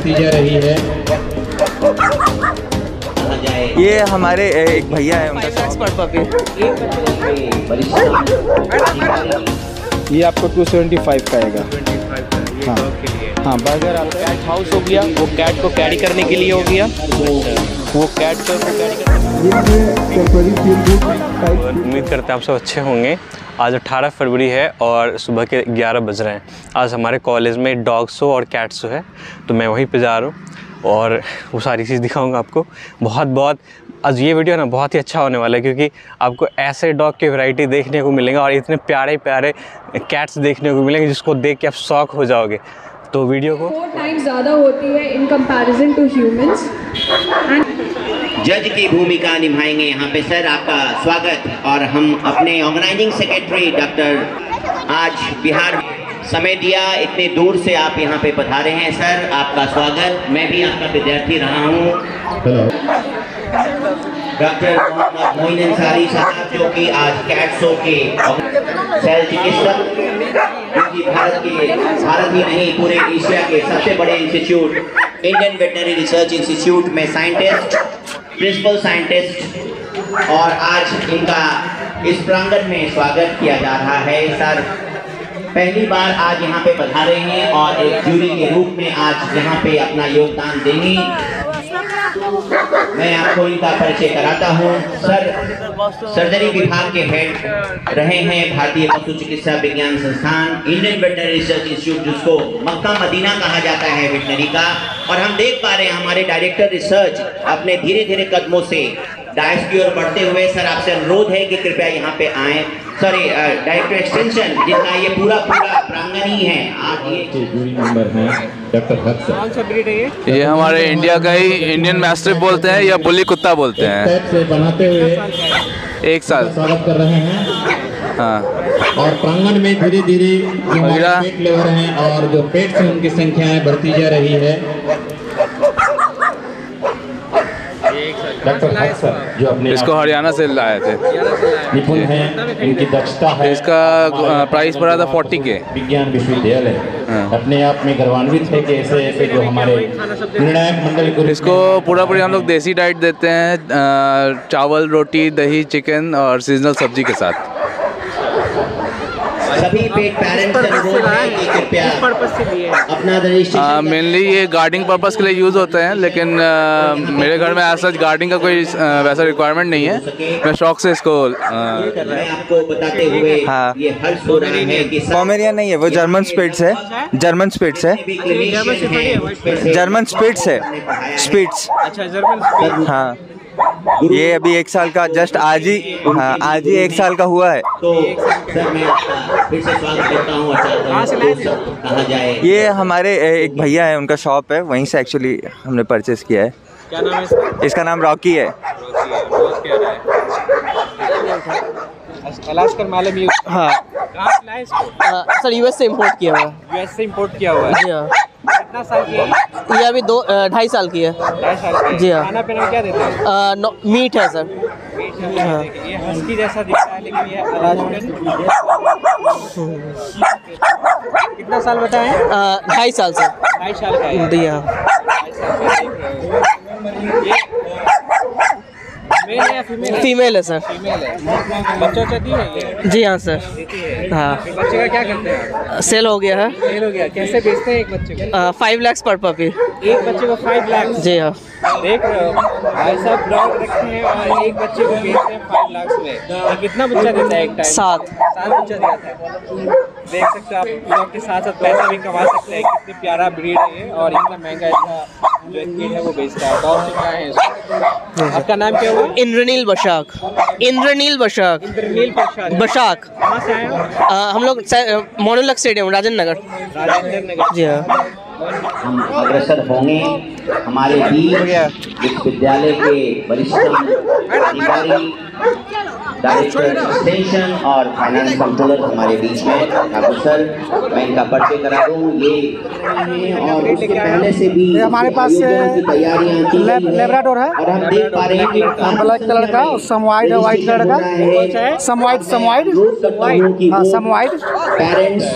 बढ़ती जा रही है। ये हमारे एक भैया है, उनका ये आपको 275 का आएगा। हाँ बर्गर आपका कैट हाउस हो गया, वो कैट को कैरी करने के लिए हो गया, वो कैट को कैरी उम्मीद करते हैं आप सब अच्छे होंगे। आज 18 फरवरी है और सुबह के 11 बज रहे हैं। आज हमारे कॉलेज में डॉग शो और कैट शो है, तो मैं वहीं पे जा रहा हूँ और वो सारी चीज़ दिखाऊंगा आपको। बहुत आज ये वीडियो ना बहुत ही अच्छा होने वाला है, क्योंकि आपको ऐसे डॉग की वैरायटी देखने को मिलेंगे और इतने प्यारे प्यारे कैट्स देखने को मिलेंगे जिसको देख के आप शॉक हो जाओगे। तो वीडियो को 4 टाइम्स ज़्यादा होती है इन कंपैरिजन टू ह्यूमंस। जज की भूमिका निभाएंगे यहाँ पे सर, आपका स्वागत। और हम अपने ऑर्गेनाइजिंग सेक्रेटरी डॉक्टर आज बिहार समय दिया, इतने दूर से आप यहाँ पे पधारे हैं सर, आपका स्वागत। मैं भी आपका विद्यार्थी रहा हूँ। डॉक्टर मोहम्मद मोइन अंसारी साहब जो कि आज कैट शो के शैल चिकित्सक, क्योंकि भारत ही नहीं पूरे एशिया के सबसे बड़े institute Indian veterinary research institute में साइंटिस्ट, प्रिंसिपल साइंटिस्ट, और आज इनका इस प्रांगण में स्वागत किया जा रहा है। सर पहली बार आज यहाँ पे पधारे हैं और एक जूरी के रूप में आज यहाँ पे अपना योगदान देंगे। मैं आपको इनका परिचय कराता हूँ। सर सर्जरी विभाग के हेड रहे हैं भारतीय पशु चिकित्सा विज्ञान संस्थान, इंडियन वेटनरी रिसर्च इंस्टीट्यूट, जिसको मक्का मदीना कहा जाता है वेटनरी का। और हम देख पा रहे हैं हमारे डायरेक्टर रिसर्च अपने धीरे धीरे कदमों से डायस की ओर बढ़ते हुए। सर आपसे अनुरोध है कि कृपया यहाँ पे आएँ। सॉरी डायरेक्टर एक्सटेंशन, जितना ये पूरा प्रांगण ही है। आप ये जूरी मेंबर हैं डॉक्टर हर्ष। ये हमारे इंडिया का ही इंडियन मैस्टिफ बोलते हैं या बुली कुत्ता बोलते हैं। से बनाते हुए 1 साल स्वागत कर रहे हैं। हाँ, और प्रांगण में धीरे धीरे जो हमारे पेट लेवर हैं और जो पेट से उनकी संख्याएं बढ़ती जा रही है। डॉक्टर हर्ष जो अपने इसको हरियाणा से लाए थे, निपुण हैं, इनकी दक्षता है। इसका प्राइस पड़ा था 40K। विज्ञान विश्वविद्यालय अपने आप में गर्वान्वित है कि ऐसे जो हमारे निर्णायक मंडल को इसको पूरा हम लोग देसी डाइट देते हैं, चावल, रोटी, दही, चिकन और सीजनल सब्जी के साथ। सभी पेट पेरेंट्स से अनुरोध है कि कृपया अपना रजिस्ट्रेशन। मेनली ये गार्डिंग पर्पस के लिए यूज़ होते हैं, लेकिन मेरे घर में आज सच गार्डिंग का कोई वैसा रिक्वायरमेंट नहीं है। मैं शौक से इसको मैं आपको बताते हुए हाँ। ये हर्ष हो रहा है कि पोमेरियन नहीं है, वो जर्मन स्पिट्स है। जर्मन स्पिट्स है, जर्मन स्पिट्स है, स्पिट्स। हाँ, ये अभी 1 साल का जस्ट आज ही 1 साल का हुआ है। तो सर मैं फिर से स्वागत करता हूँ। कहा जाए ये हमारे एक भैया है, उनका शॉप है, वहीं से एक्चुअली हमने परचेस किया है। क्या नाम है इसका? इसका नाम रॉकी है। अलास्कर मालूम ये हाँ, कहाँ से लाए इसको? सर यूएस से इंपोर्ट किया हुआ है। यूएस से इंपोर्ट किया हुआ है। जी हाँ। कितना साल की है? ये अभी 2-2.5 साल की है। 2.5 साल की है। जी हाँ। खाना पीना में क्या देते हैं? मीट है सर। मीट है। हाँ। ये हस्की जैसा दिखता है, लेकिन ये अलास्कर। कितना साल बताएं? 2.5 साल से। 2.5 साल का है। जी हाँ। मेल है या फीमेल है? फीमेल है सर। फीमेल है। बच्चा दी है ये? जी हाँ सर। देती है। हाँ। बच्चे का क्या करते हैं? सेल हो गया है। सेल हो गया। कैसे बेचते हैं एक बच्चे को? 5 लाख पर पपी। एक बच्चे को 5 लाख? जी हाँ। देख रहे हो भाई साहब, डॉग रखे हैं और एक बच्चे को बेचते हैं 5 लाख में। और कितना बच्चा देता है एक टाइम? 7 बच्चा देता है। देख सकते हो आप, डॉग के साथ साथ पैसा भी कमा सकते हैं। कितनी प्यारा ब्रीड है ये, और इतना महंगा इसका जो एक है वो बेचता है। डॉग से क्या है इसको? आपका नाम क्या हुआ? इंद्रनील बशाक। इंद्रनील बशाक। इंद्रनील बशाक। कहाँ से आए हो? हम लोग मोनोलक स्टेडियम, राजेंद्र नगर। राजेंद्र नगर। जी हाँ। हम अग्रसर होंगे। हमारे वीर विश्वविद्यालय के वरिष्ठ अधिकारी डायरेक्टर एक्सटेंशन और फाइनेंस कंट्रोलर हमारे बीच में ठाकुर सर, मैं इनका परिचय करा दूं। ये और उसके पहले से भी हमारे पास लेब्राडोर है और हम देख पा रहे हैं कि ब्लैक कलर का, सम वाइट है, वाइट कलर का, some white parents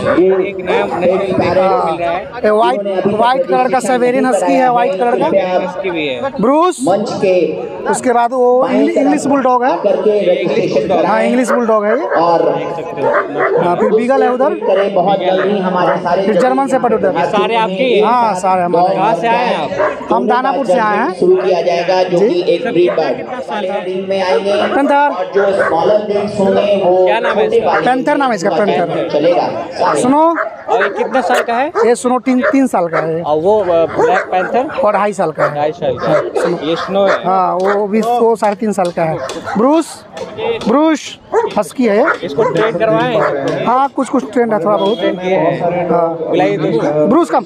white colour का साइबेरियन हस्की है, वाइट कलर का ब्रूस। मंच के उसके बाद वो इंग्लिश बुलडॉग है, हाँ इंग्लिश बुलडॉग है ये, और हाँ फिर बीगल है उधर, बहुत जल्दी हमारे सारे फिर जर्मन से पट उधर। सारे आपके? हाँ सारे हमारे। कहाँ से आए हैं आप? हम दानापुर से आए हैं। शुरू किया जाएगा जो कि एक ब्रीड में आएंगे पेंथर, और जो स्मॉलर ब्रीड्स होंगे वो क्या नाम है इसका? पेंथर नाम है इसका, पेंथर चलेगा। सुनो, और ये कितने साल का है? ये सुनो 3 साल का है, और वो ब्लैक पैंथर और 2.5 साल का है। 2.5 साल का। ये स्नो है। हाँ वो भी 3.5 साल का है। ब्रूस हस्की है ये। इसको ट्रेन करवाएं? हाँ कुछ ट्रेंड है थोड़ा बहुत। हाँ बुलाइए दोस्तों।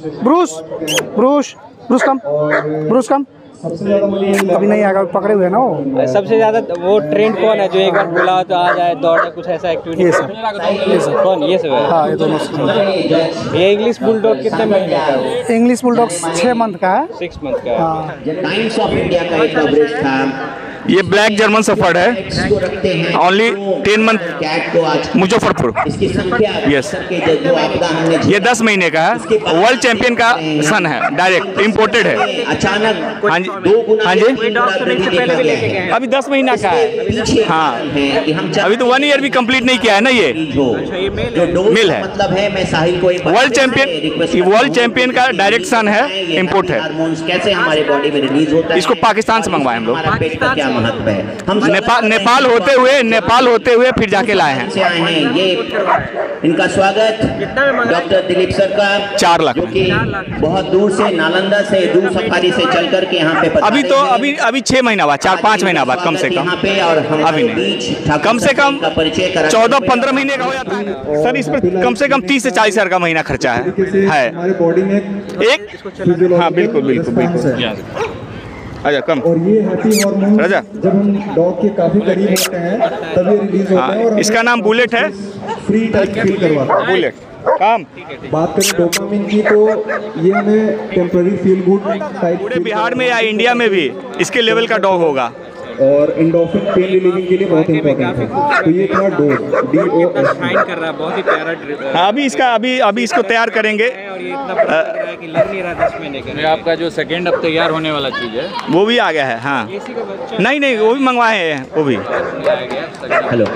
ब्रूस कम अभी नहीं आएगा, पकड़े हुए ना वो। सबसे ज्यादा वो ट्रेंड कौन है जो एक बार बुला तो आ जाए, दौड़े, कुछ ऐसा एक्टिविटी? ये सब कौन? ये सब है। हाँ ये दोनों। ये इंग्लिश बुलडॉग कितने महीने का है? इंग्लिश बुलडॉग 6 मंथ का है। 6 मंथ का है। हाँ टाइम्स ऑफ इंडिया का एक कवरेज था। ये ब्लैक जर्मन शेफर्ड है, इसको रखते हैं ओनली 10 मंथ, कैट को आज मुजफ्फरपुर। इसकी संख्या Yes. के जो आपदा हमने ये 10 महीने का है, वर्ल्ड चैंपियन का सन है, डायरेक्ट इम्पोर्टेड है। अचानक हाँ जी, 2 गुना हाँ जी, पहले भी लेके गए हैं। अभी 10 महीना का है। पीछे हाँ। है कि हम अभी तो 1 ईयर भी कंप्लीट नहीं किया है ना ये। जो डोज मिल है। मतलब है, मैं साहिल को एक बार वर्ल्ड फिर से चैंपियन, रिक्वेस्ट ये करता वर्ल्ड हूं चैंपियन का डायरेक्ट सन है, ये इम्पोर्ट है। हार्मोन्स कैसे हमारे बॉडी में रिलीज होता है, इसको पाकिस्तान से मंगवाए हम लोग। हमारा पेट का क्या महत्व है, हम नेपाल होते हुए फिर जाके लाए हैं। से आए हैं। ये इनका स्वागत डॉक्टर दिलीप सर का 4 लाख जो कि बहुत दूर से नालंदा से दूर सफारी से चल कर के यहाँ पे अभी तो अभी 6 महीना बाद, 4-5 महीना बाद कम से कम। यहाँ पे और अभी हमारे नहीं, बीच कम से कम का परिचय करा 14-15 महीने का हो जाता है सर। इस पर कम से कम 30 से 40 हज़ार का महीना खर्चा है। हमारे बॉडी में एक हाँ बिल्कुल आजा कम। और ये हैप्पी हार्मोन राजा जब हम डॉग के काफी करीब होते हैं तब ये रिलीज होता है और इसका नाम बुलेट है, फ्री टाइप फील करवाता है। बुलेट काम। बात करें डोपामिन की तो ये हमें टेम्पररी फील गुड टाइप पूरे बिहार में या इंडिया में भी इसके लेवल का डॉग होगा। और एंडोर्फिन पेन रिलीविंग के लिए बहुत इंपॉर्टेंट है। तो ये था डोज DOS शाइन कर रहा है, बहुत ही प्यारा। हाँ अभी इसको तैयार करेंगे। और ये इतना बड़ा लग रहा है कि लग नहीं रहा 10 महीने का। आपका जो सेकेंड अब तैयार होने वाला चीज़ है वो भी आ गया है। हाँ इसी का बच्चा नहीं वो भी मंगवाए हैं वो भी। हेलो,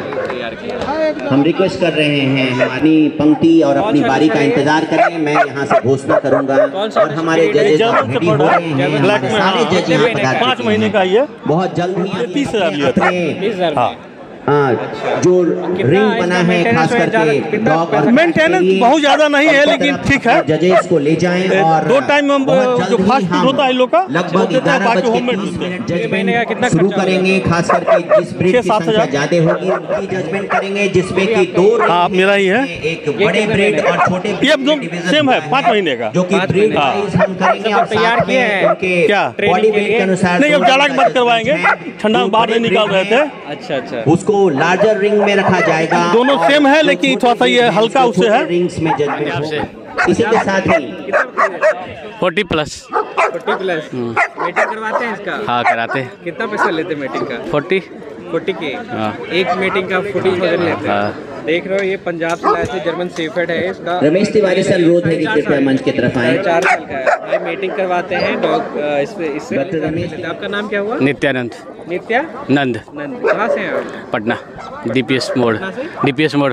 हम रिक्वेस्ट कर रहे हैं अपनी पंक्ति और अपनी बारी का इंतजार करें। मैं यहाँ से घोषणा करूंगा और हमारे जजेस रेडी हो रहे हैं। हमारे सारे जज यहाँ पधार चुके हैं। 5 महीने का ये बहुत जल्द ही 30,000 हाँ जो रिंग बना है खास करके डॉग और मेंटेनेंस बहुत ज्यादा नहीं है, लेकिन ठीक है। जजेस को ले जाएं और 2 टाइम हम जो फास्ट फूड होता है लोग का लगभग 11:30 जजमेंट शुरू करेंगे। खास करके जिस ब्रीड की संख्या ज्यादा होगी उनकी जजमेंट करेंगे, जिसमें कि 2 मेरा ही है। एक बड़े ब्रीड और छोटे ये सेम है 5 महीने का, जो कि ब्रीड वाइज हम करेंगे और तैयार किए हैं उनके क्या बॉडी वेट के अनुसार नहीं, अब जाड़ा के बाद करवाएंगे, ठंडा में बाहर नहीं निकाल रहे थे। अच्छा उसको लार्जर रिंग में रखा जाएगा। दोनों सेम है, लेकिन थोड़ा सा ये हल्का उससे है। रिंग्स में जजमेंट इसी के साथ ही 40+। 40+। मीटिंग करवाते हैं इसका? हाँ कराते हैं। कितना पैसा लेते हैं मीटिंग का? 40 के हाँ। एक मीटिंग का 40,000 लेते हैं। देख रहे हो ये पंजाब से लाए थे, जर्मन शेफर्ड है इसका। रमेश तिवारी सर अनुरोध है कि कृपया मंच की तरफ आए। 4 साल का है भाई। मीटिंग करवाते हैं डॉग इससे। डॉक्टर रमेश, आपका नाम क्या हुआ? नित्यानंद नंद। कहाँ से हैं आप? पटना DPS मोड़। DPS मोड़।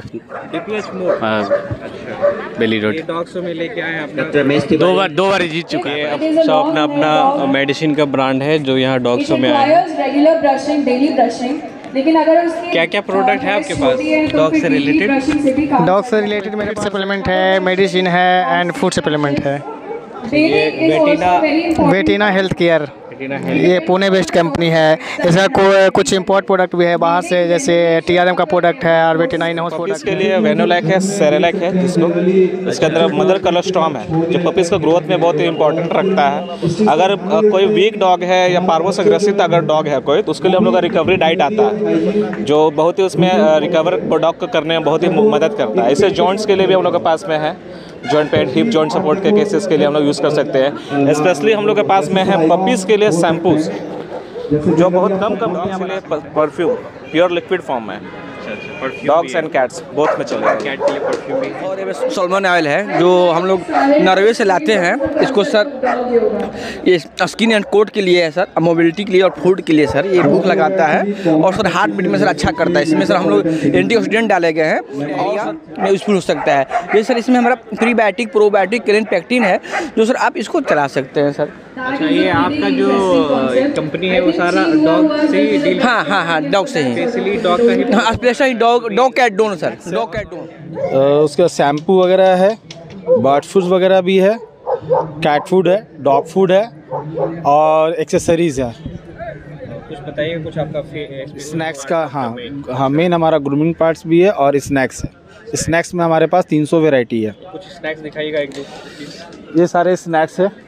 Bailey Road. ये डॉग शो में लेके आए हैं अपना। डॉक्टर रमेश तिवारी 2 बार जीत चुका है। अपना मेडिसिन का ब्रांड है जो यहाँ डॉग शो में आया है। रेगुलर ब्रशिंग, डेली ब्रशिंग, लेकिन अगर उसकी क्या प्रोडक्ट है आपके पास डॉग से रिलेटेड? डॉग से रिलेटेड मेडिसिन सप्लीमेंट है, मेडिसिन है एंड फूड सप्लीमेंट है। Vetina health care. ये पुणे बेस्ड कंपनी है। इसका कुछ इंपोर्ट प्रोडक्ट भी है बाहर से, जैसे TRM का प्रोडक्ट है और वेटेनाइन हाउस प्रोडक्ट के लिए वेनोलैक है, सेरेलैक है, जिसको इसके अंदर मदर कोलोस्ट्रॉम है जो पपीज़ का ग्रोथ में बहुत ही इंपॉर्टेंट रखता है। अगर कोई वीक डॉग है या पार्वोस अग्रेसिव अगर डॉग है कोई, तो उसके लिए हम लोग का रिकवरी डाइट आता है जो बहुत ही उसमें रिकवर डॉग को करने में बहुत ही मदद करता है। इसे जॉइंट्स के लिए भी हम लोग के पास में है, joint pain, hip joint support के केसेस के लिए हम लोग यूज़ कर सकते हैं। स्पेशली हम लोग के पास में है पपीज़ के लिए शैम्पूज जो बहुत कम कंपनियों में परफ्यूम प्योर लिक्विड फॉर्म में डॉग्स एंड कैट्स बोथ में चल रहा है। कैट के लिए परफ्यूम भी। और ये सॉल्मन ऑयल है जो हम लोग नॉर्वे से लाते हैं। इसको सर ये स्किन एंड कोट के लिए है सर, मोबिलिटी के लिए और फूड के लिए सर। ये भूख लगाता है और सर हार्ट बीट में सर अच्छा करता है। इसमें सर हम लोग एंटीऑक्सीडेंट डाले गए हैं और यूजफुल हो सकता है ये सर। इसमें हमारा प्रीबायोटिक, प्रोबायोटिक, कैलिन, पेक्टिन है जो सर आप इसको चला सकते हैं सर। अच्छा, ये आपका जो कंपनी है वो सारा डॉग से ही डील? हाँ, डॉग से ही। स्पेशली डॉग का ही? स्पेशली डॉग कैट डोन सर, डॉग कैट डोन। उसका शैम्पू वगैरह है, बर्ड फूड वगैरह भी है, कैट फूड है, डॉग फूड है और एक्सेसरीज है। कुछ बताइए, कुछ आपका स्नैक्स का? हाँ, मेन हमारा ग्रूमिंग पार्ट्स भी है और स्नैक्स है। स्नैक्स में हमारे पास 300 वैरायटी है। कुछ स्नैक्स दिखाइएगा एक दो। ये सारे स्नैक्स है,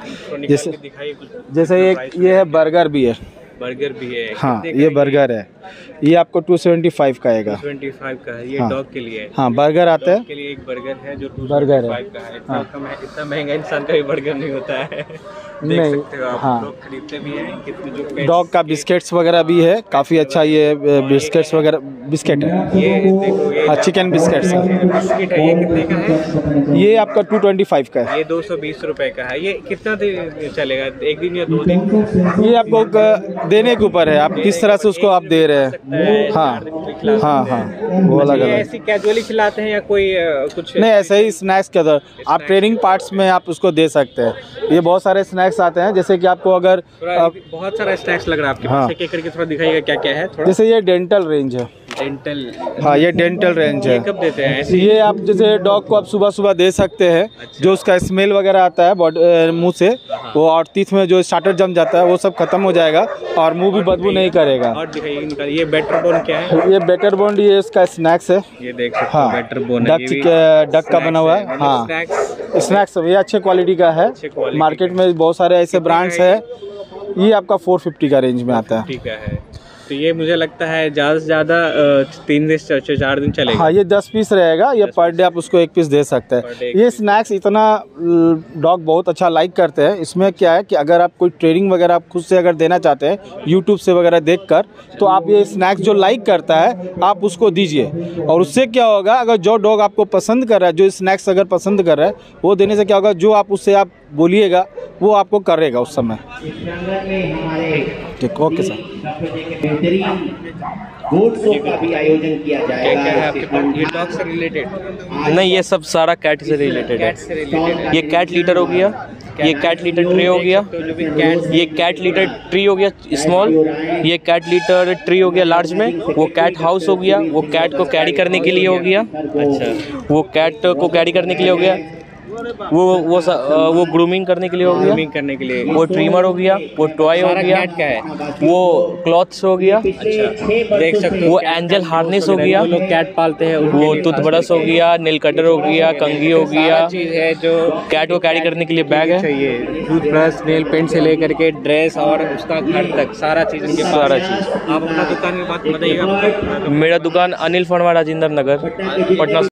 जैसे ये है, बर्गर भी है। बर्गर भी है? हाँ, ये बर्गर है, ये आपको 275 का आएगा। 225 का है ये? हाँ, डॉग के लिए? हाँ, बर्गर आता है के लिए एक बर्गर है जो बर्गर 225 का है। इतना महंगा इंसान का भी बर्गर नहीं होता है। देख सकते हो आप। हाँ, लोग खरीदते भी हैं कितने जो डॉग का बिस्किट्स वगैरह भी है, काफ़ी अच्छा। ये बिस्किट्स वगैरह बिस्किट है, ये देखो, ये हाँ, चिकन बिस्किट्स है। बिस्किट है, ये कितने का है? ये आपका 225 का है। ये 220 रुपए का है। ये कितना दिन चलेगा, एक दिन या 2 दिन? ये आपको देने के ऊपर है, आप किस तरह से उसको आप दे रहे हैं। हाँ, वो अलग अलग। ऐसी कैजुअली खिलाते हैं या कोई कुछ? नहीं, ऐसे ही स्नैक्स के अंदर आप ट्रेनिंग पार्ट्स में आप उसको दे सकते हैं। ये बहुत सारे स्नैक्स आते हैं, जैसे कि आपको अगर बहुत सारा स्नैक्स लग रहा है आपके पास, एक एक करके थोड़ा दिखाइएगा क्या क्या है थोड़ा। जैसे ये डेंटल रेंज है। डेंटल? हाँ, ये डेंटल रेंज है। ये कब देते हैं ऐसे? ये आप जैसे डॉग को आप सुबह सुबह दे सकते हैं। अच्छा। जो उसका स्मेल वगैरह आता है मुंह से, वो और टीथ में जो स्टार्टर जम जाता है वो सब खत्म हो जाएगा और मुंह भी बदबू नहीं करेगा। और दिखाइए, ये बेटर बोन क्या है? ये बेटर बोन, ये इसका स्नैक्स है। ये देख सकते हो, बेटर बोन है। डक का बना हुआ है। हाँ, स्नैक्स ये अच्छे क्वालिटी का है। मार्केट में बहुत सारे ऐसे ब्रांड्स है। ये आपका 450 का रेंज में आता है। ठीक है, तो ये मुझे लगता है ज़्यादा से ज़्यादा 3 से 4 दिन चलेगा। हाँ, ये 10 पीस रहेगा। ये पर डे आप उसको 1 पीस दे सकते हैं। ये स्नैक्स इतना डॉग बहुत अच्छा लाइक करते हैं। इसमें क्या है कि अगर आप कोई ट्रेनिंग वगैरह आप खुद से अगर देना चाहते हैं यूट्यूब से वगैरह देखकर, तो आप ये स्नैक्स जो लाइक करता है आप उसको दीजिए। और उससे क्या होगा, अगर जो डॉग आपको पसंद कर रहा है, जो स्नैक्स अगर पसंद कर रहा है, वो देने से क्या होगा, जो आप उससे आप बोलिएगा वो आपको करेगा उस समय। ठीक, ओके सर। गोट शो का भी आयोजन किया जाएगा। क्या है आपके पास? ये डॉग से रिलेटेड? नहीं, ये सब सारा कैट से रिलेटेड है। ये कैट लीटर हो गया, ये कैट लीटर ट्रे हो गया, ये कैट लीटर ट्री हो गया स्मॉल, ये कैट लीटर ट्री हो गया लार्ज में, वो कैट हाउस हो गया, वो कैट को कैरी करने के लिए हो गया। अच्छा, वो कैट को कैरी करने के लिए हो गया, वो ग्रूमिंग करने के लिए हो गया, ग्रूमिंग करने के लिए, वो ट्रिमर हो गया, वो टॉय हो गया, कैट का है, वो क्लॉथ्स हो गया। अच्छा, देख सकते हो, वो एंजल हार्नेस हो गया, लोग कैट पालते हैं, वो टूथब्रश हो गया, नेल कटर हो गया, कंघी हो गया। चीज़ है जो कैट को कैरी करने के लिए बैग है चाहिए, टूथब्रश, नेल पेंट से लेकर के ड्रेस और उसका घर तक सारा चीज़ उनके पास। सारा चीज़। आप अपना दुकान की बात बताइएगा। मेरा दुकान अनिल फणवा राजेंद्र नगर, पटना।